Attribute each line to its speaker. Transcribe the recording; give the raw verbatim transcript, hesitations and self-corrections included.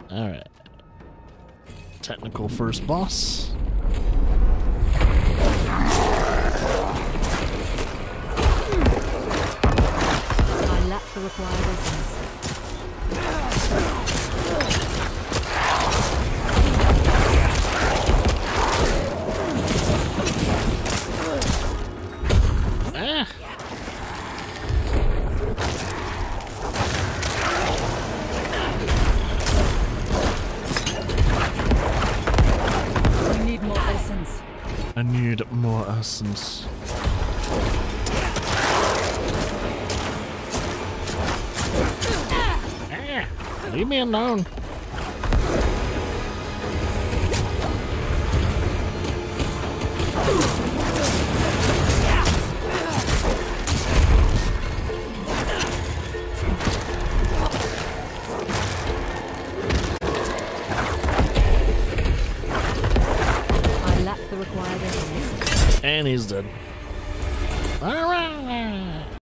Speaker 1: Alright. Technical first boss.
Speaker 2: I lack the required essence.
Speaker 1: Ah!
Speaker 2: I need more essence.
Speaker 1: I need more essence. Ah! Leave me alone.
Speaker 2: I lack the required essence.
Speaker 1: And he's dead. Alright.